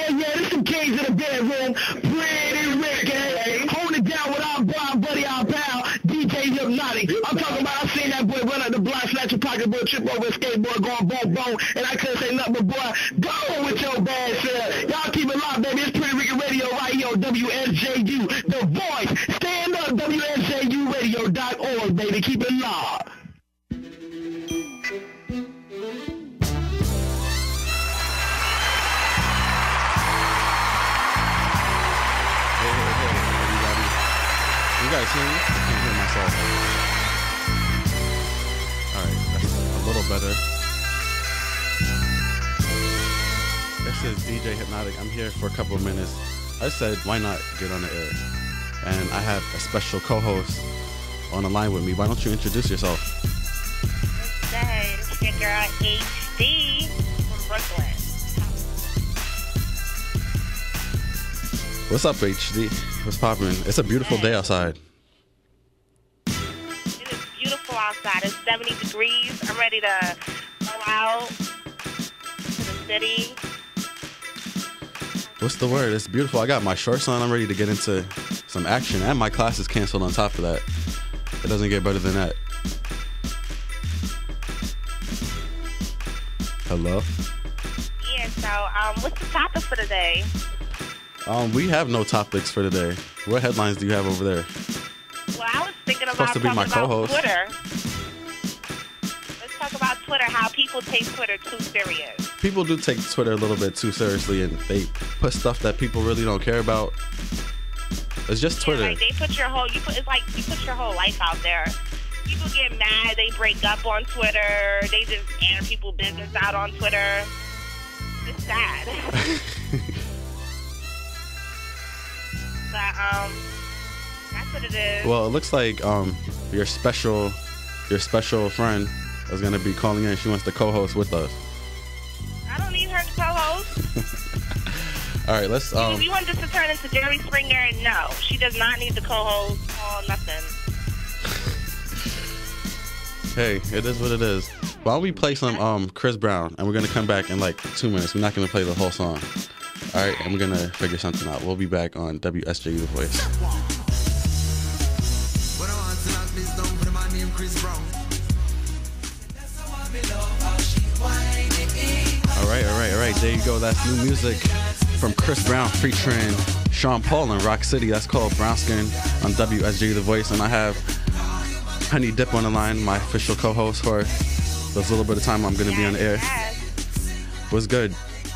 yeah, this some kings in the bedroom. Pretty Ricky. Hold it down with our buddy, our pal, DJ Hypnotic. I'm talking about, I seen that boy run out the block, snatch a pocketbook, trip over a skateboard, going boom, boom, and I couldn't say nothing but, boy, go with your bad self. Y'all keep it locked, baby. It's Pretty Ricky Radio right here on WSJU. The Voice. Stand up, WSJUradio.org, baby. Keep it locked. You guys hear me? I can't hear myself. Alright, that's a little better. This is DJ Hypnotic. I'm here for a couple of minutes. I said, why not get on the air? And I have a special co-host on the line with me. Why don't you introduce yourself? Hey, it's your girl HD from Brooklyn. What's up, HD? What's poppin'? It's a beautiful day outside. It is beautiful outside. It's 70 degrees. I'm ready to go out to the city. What's the word? It's beautiful. I got my shorts on. I'm ready to get into some action. And my class is canceled on top of that. It doesn't get better than that. Hello? Yeah, so what's the topic for today? We have no topics for today. What headlines do you have over there? Well, I was thinking about Supposed to be talking my about co-host. Twitter. Let's talk about Twitter, how people take Twitter too serious. People do take Twitter a little bit too seriously, and they put stuff that people really don't care about. It's just Twitter. Yeah, like they put your whole, it's like you put your whole life out there. People get mad, they break up on Twitter, they just air people's business out on Twitter. It's sad. But that's what it is. Well, it looks like your special friend is gonna be calling in. She wants to co-host with us. I don't need her to co-host. All right, let's. You want this to turn into Jerry Springer? No, she does not need to co-host. Oh, nothing. Hey, it is what it is. Why don't we play some Chris Brown, and we're gonna come back in like 2 minutes. We're not gonna play the whole song. All right, and we're gonna figure something out. We'll be back on WSJU The Voice. All right. There you go. That's new music from Chris Brown featuring Sean Paul and Rock City. That's called Brown Skin on WSJU The Voice, and I have Honey Dip on the line, my official co-host for this little bit of time I'm gonna be on the air. What's good?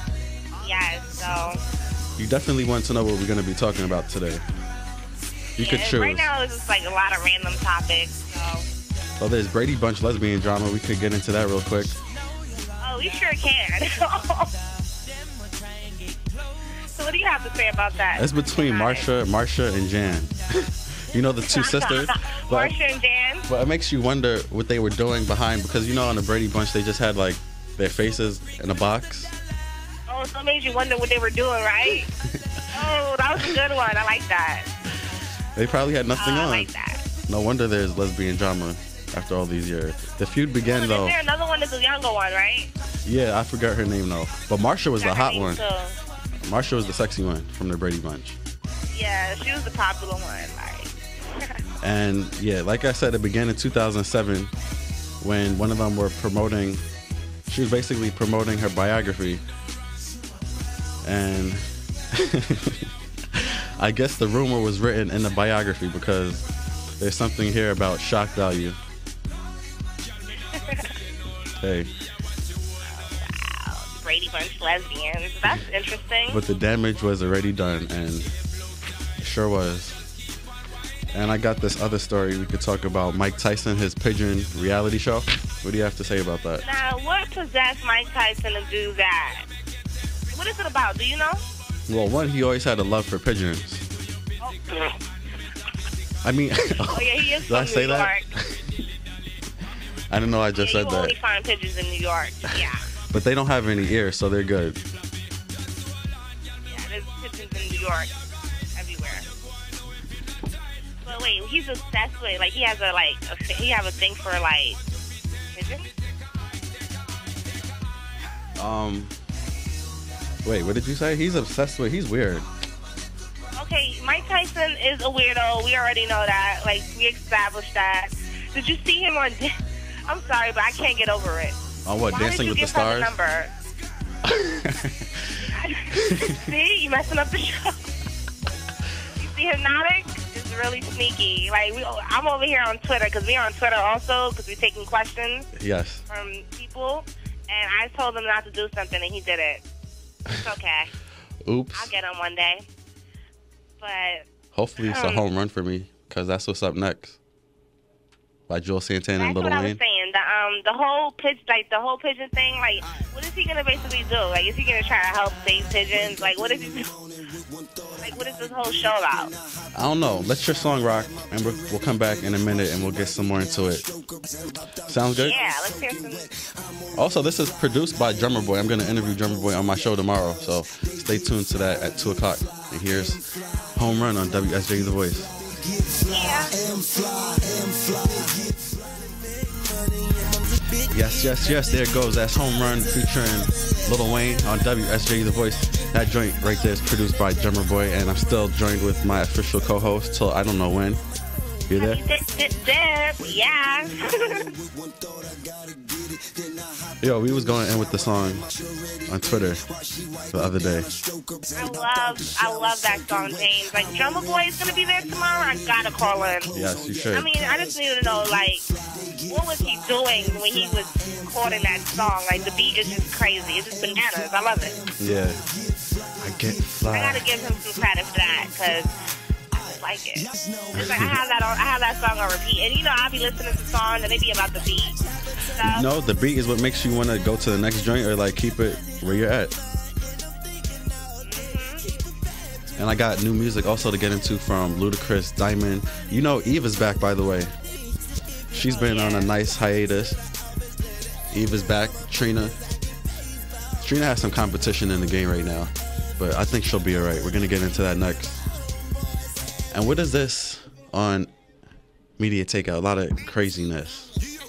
So you definitely want to know what we're going to be talking about today. You could choose. Right now, it's just like a lot of random topics. So. Well, there's Brady Bunch lesbian drama. We could get into that real quick. Oh, we sure can. So what do you have to say about that? It's between Marsha and Jan. You know, the two sisters. Marsha and Jan? But it makes you wonder what they were doing behind, because you know on the Brady Bunch they just had like their faces in a box. Oh, so it made you wonder what they were doing, right? Oh, that was a good one. I like that. They probably had nothing on. I like that. No wonder there's lesbian drama after all these years. The feud began though. Is there another one that's a younger one, right? Yeah, I forgot her name though. But Marsha was the hot one. Too. Marsha was the sexy one from the Brady Bunch. Yeah, she was the popular one. Like. And yeah, like I said, it began in 2007 when one of them were promoting. She was basically promoting her biography. And I guess the rumor was written in the biography because there's something here about shock value. Hey. Wow. Brady Bunch lesbians. That's interesting. But the damage was already done, and it sure was. And I got this other story we could talk about. Mike Tyson, his pigeon reality show. What do you have to say about that? Now, what possessed Mike Tyson to do that? What is it about? Do you know? Well, one, he always had a love for pigeons. Oh, I mean, oh yeah, he is did I from say New that? York. I don't know. I just said you that. only find pigeons in New York. Yeah. But they don't have any ears, so they're good. Yeah, there's pigeons in New York everywhere. But wait, he's obsessed with he has a thing for pigeons. Wait, what did you say? He's obsessed with. He's weird. Okay, Mike Tyson is a weirdo. We already know that. Like, we established that. Did you see him on... I'm sorry, but I can't get over it. On what, Why Dancing with the Stars? Number? See, you messing up the show. You see Hypnotic? It's really sneaky. Like, I'm over here on Twitter, because we're on Twitter also, because we're taking questions Yes. from people. And I told him not to do something, and he did it. It's okay. Oops. I'll get him one day. But Hopefully it's a home run for me, because that's what's up next. By Joel Santana and that's Lil what I was Wayne. saying. The whole pigeon thing. Like, what is he gonna basically do? Like, is he gonna try to help save pigeons? Like, what is he do? Like, what is this whole show about? I don't know. Let your song rock, and we'll come back in a minute and we'll get some more into it. Sounds good? Yeah, let's hear some. Also, this is produced by Drummer Boy. I'm going to interview Drummer Boy on my show tomorrow, so stay tuned to that at 2 o'clock. And here's Home Run on WSJ The Voice. Yeah. Yes, there it goes. That's Home Run featuring Lil Wayne on WSJ The Voice. That joint right there is produced by Drummer Boy, and I'm still joined with my official co-host till I don't know when. You there? Yeah. Yo, we was going in with the song on Twitter the other day. I love that song, James. Like, Drummer Boy is gonna be there tomorrow. I gotta call in. Yes, you should. I mean, I just need to know, like, what was he doing when he was recording that song? Like, the beat is just crazy. It's just bananas. I love it. Yeah. I get fly. I gotta give him some credit for that, because I just like it. It's like I have that song on repeat. And, you know, I'll be listening to songs, and they be about the beat. So, No, the beat is what makes you want to go to the next joint or, like, keep it where you're at. And I got new music also to get into from Ludacris, Diamond. You know, Eve is back, by the way. She's been on a nice hiatus. Eve is back. Trina has some competition in the game right now, but I think she'll be all right. We're going to get into that next. And what is this on Media Takeout? A lot of craziness.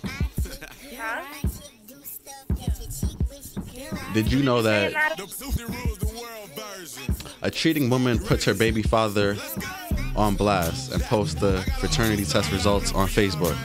Did you know that a cheating woman puts her baby father on blast and posts the fraternity test results on Facebook?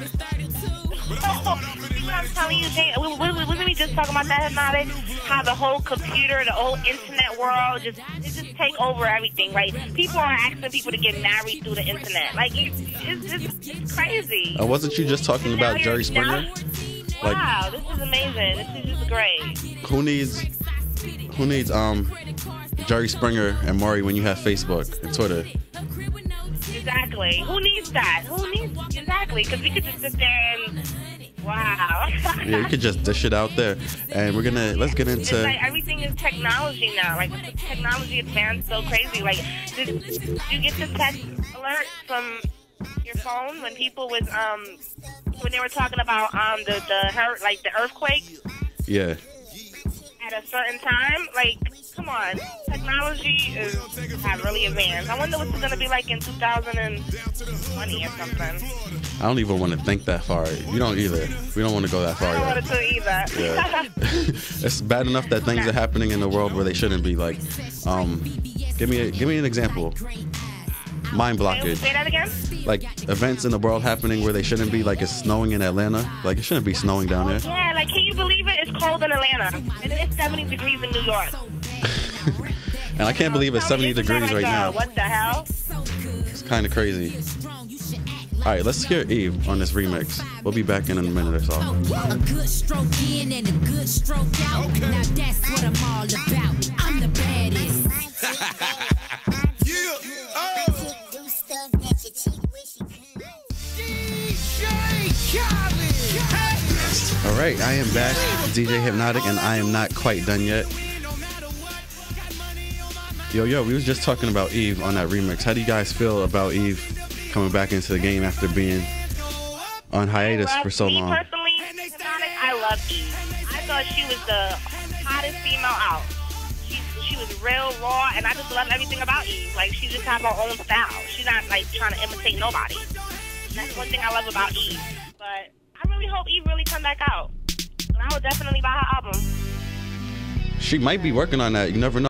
I'm telling you, wasn't we just talking about that, Hypnotic? How the whole computer, the whole internet world, it just take over everything. Like, people are asking people to get married through the internet. Like, it's crazy. Wasn't you just talking about Jerry Springer? Wow, this is amazing. This is just great. Who needs Jerry Springer and Maury when you have Facebook and Twitter? Exactly. Who needs that? Exactly, because we could just sit there and wow. Yeah, you could just dish it out there. And let's get into... It's like everything is technology now. Like, the technology advanced so crazy. Like, did you get the text alert from your phone when people was, when they were talking about, the earthquake? Yeah. At a certain time? Like, come on. Technology have really advanced. I wonder what's going to be like in 2020 or something. I don't even want to think that far. You don't either. We don't want to go that far I don't want yet. to either. Yeah. It's bad enough that things are happening in the world where they shouldn't be. Like, give me an example. Mind blockage. Say that again? Like, events in the world happening where they shouldn't be. Like, it's snowing in Atlanta. Like, it shouldn't be snowing down there. Yeah, like, can you believe it? It's cold in Atlanta. And it's 70 degrees in New York. And I can't believe it's 70 degrees right now. What the hell? It's kind of crazy. All right, let's hear Eve on this remix. We'll be back in a minute or so. A good stroke in and a good stroke out. Okay. Now that's what I'm all about. I'm the baddest. All right, I am back, DJ Hypnotic, and I am not quite done yet. Yo, we was just talking about Eve on that remix. How do you guys feel about Eve coming back into the game after being on hiatus for so long? Me personally, Hypnotic, I love Eve. I thought she was the hottest female out. She was real raw, and I just love everything about Eve. Like, she just has her own style. She's not, like, trying to imitate nobody. That's one thing I love about Eve. But I really hope Eve really come back out. And I would definitely buy her album. She might be working on that. You never know.